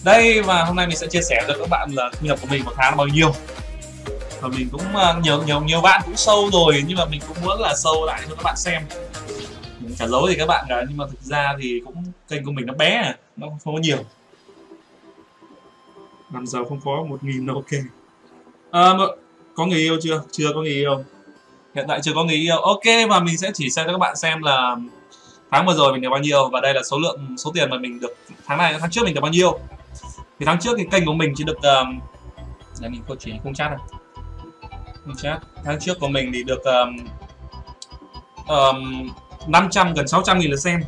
Đây, và hôm nay mình sẽ chia sẻ cho các bạn là thu nhập của mình một tháng là bao nhiêu. Và mình cũng nhiều bạn cũng sâu rồi, nhưng mà mình cũng muốn là sâu lại cho các bạn xem. Mình chả giấu gì các bạn cả, nhưng mà thực ra thì cũng kênh của mình nó bé à, nó không có nhiều. Làm giàu không có 1.000 là ok. Có người yêu chưa? Chưa có người yêu. Hiện tại chưa có người yêu. Ok, và mình sẽ chỉ cho các bạn xem là tháng vừa rồi mình được bao nhiêu, và đây là số tiền mà mình được tháng trước mình được bao nhiêu. Thì tháng trước thì kênh của mình chỉ được mình không chat này. Không chat. Tháng trước của mình thì được 500 gần 600.000 lượt xem.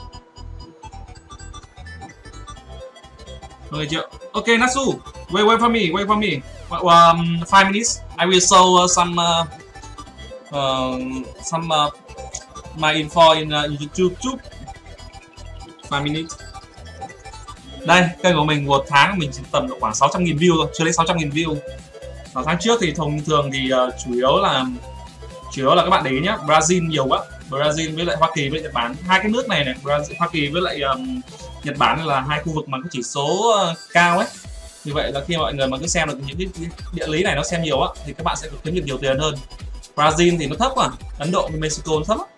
Okay chưa? Ok, Natsu, wait for me. 5 minutes. I will show some my info in YouTube. 5 minutes. Đây, kênh của mình một tháng mình chỉ tầm độ khoảng 600.000 view thôi, chưa đến 600.000 view. Ở tháng trước thì thông thường thì chủ yếu là các bạn để ý nhá, Brazil nhiều quá. Brazil với lại Hoa Kỳ với Nhật Bản, hai cái nước này này, Hoa Kỳ với lại Nhật Bản là hai khu vực mà có chỉ số cao ấy. Như vậy là khi mọi người mà cứ xem được những cái địa lý này nó xem nhiều á, thì các bạn sẽ kiếm được nhiều tiền hơn. Brazil thì nó thấp à, Ấn Độ với Mexico nó thấp á.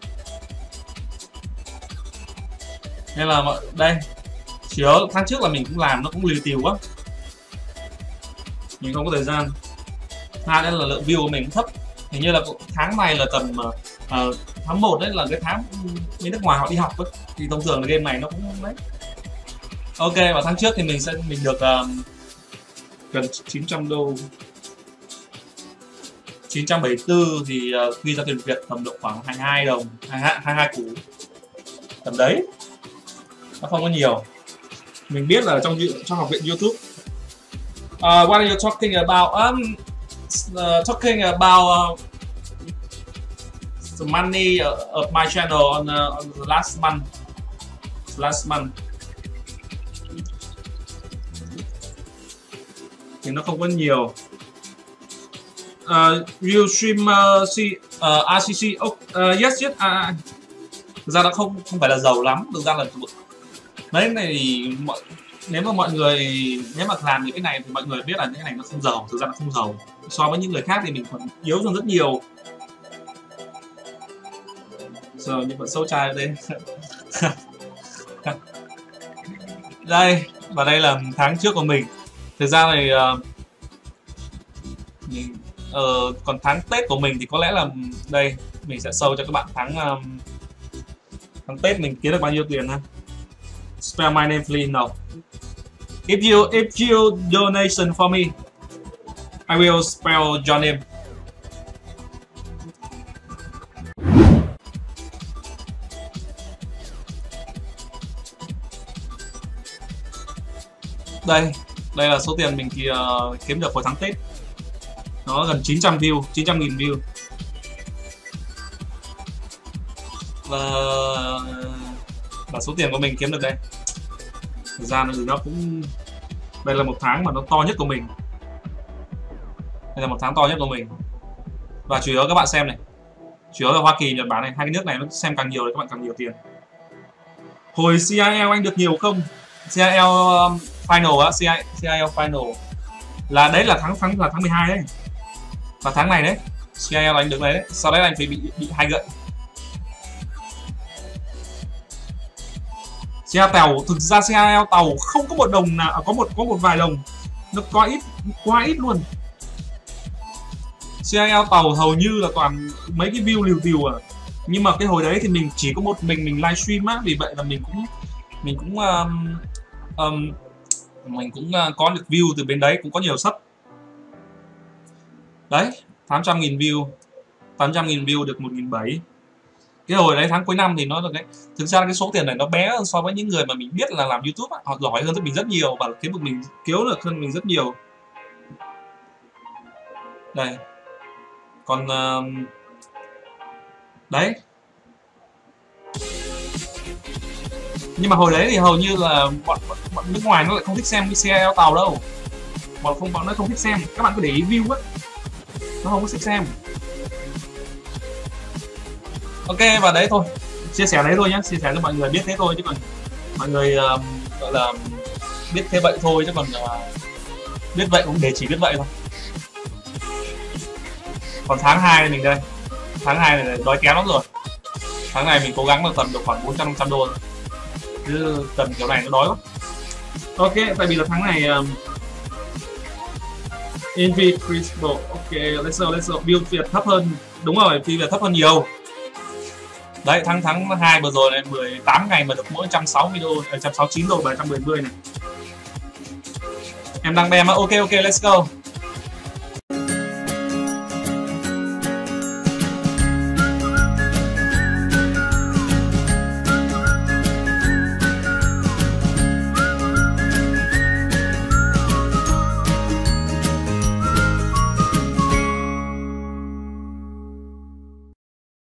Nên là đây, chỉ có tháng trước là mình cũng làm nó cũng liều tiều quá, mình không có thời gian. Hai nữa là lượng view của mình thấp. Hình như là tháng này là tầm tháng 1 đấy là cái tháng bên nước ngoài họ đi học ấy. Thì thông thường là game này nó cũng đấy. Ok, và tháng trước thì mình được gần 900 đô. 974 thì quy ra tiền Việt tầm độ khoảng 22 đồng, 22 củ. Tầm đấy. Nó không có nhiều. Mình biết là trong học viện YouTube. What are you talking about? Talking about the money of my channel on the last month. Thì nó không có nhiều. You stream RCC? Yes. Thực ra nó không phải là giàu lắm. Thực ra là đấy này thì nếu mà mọi người làm những cái này thì mọi người biết là những cái này nó không giàu. Thực ra nó không giàu. So với những người khác thì mình còn yếu hơn rất nhiều. Giờ nhưng vẫn sâu trai ở đây. Đây, và đây là tháng trước của mình. Thực ra này còn tháng Tết của mình thì có lẽ là đây mình sẽ show cho các bạn tháng Tết mình kiếm được bao nhiêu tiền ha. Spell my name please. No. If you donation for me, I will spell your name. Đây là số tiền mình kiếm được hồi tháng Tết. Nó gần 900 view, 900.000 view. Và số tiền của mình kiếm được đây. Thời gian thì nó cũng, đây là một tháng mà nó to nhất của mình. Đây là một tháng to nhất của mình. Và chủ yếu các bạn xem này, chủ yếu là Hoa Kỳ, Nhật Bản này, hai cái nước này nó xem càng nhiều thì các bạn càng nhiều tiền. Hồi CIL anh được nhiều không? CIL final á, CIL final là đấy là tháng 12 đấy. Và tháng này đấy, CIL anh được đấy. Sau đấy anh phải bị 2 gậy. CIL tàu, thực ra CIL tàu không có một đồng nào, có một vài đồng, nó quá ít luôn. CIL tàu hầu như là toàn mấy cái view liều tiều à. Nhưng mà cái hồi đấy thì mình chỉ có một mình livestream á, vì vậy là mình cũng có được view từ bên đấy, cũng có nhiều sub. Đấy, 800.000 view. 800.000 view được 1.700. Cái hồi đấy tháng cuối năm thì nó được đấy. Thực ra cái số tiền này nó bé hơn so với những người mà mình biết là làm YouTube á, họ giỏi hơn mình rất nhiều và kiếm được hơn mình rất nhiều. Đây. Còn đấy. Nhưng mà hồi đấy thì hầu như là bọn nước ngoài nó lại không thích xem cái xe tàu đâu. Bọn nó không thích xem. Các bạn cứ để ý view á, nó không có thích xem. Ok, và đấy thôi, chia sẻ đấy thôi nhé, chia sẻ cho mọi người biết thế thôi, chứ còn mọi người gọi là biết thế vậy thôi, chứ còn biết vậy cũng để chỉ biết vậy thôi. Còn tháng 2 mình đây, tháng 2 này đói kém lắm rồi. Tháng này mình cố gắng là tầm được khoảng 400-500 đô rồi. Chứ tầm kiểu này nó đói quá. Ok, tại vì là tháng này Invisible, ok, let's go. Build Việt thấp hơn, đúng rồi, Build Việt thấp hơn nhiều. Đấy, tháng 2 vừa rồi này, 18 ngày mà được mỗi 160 đô, 169 đô, 710 này. Em đang bem á, ok, let's go.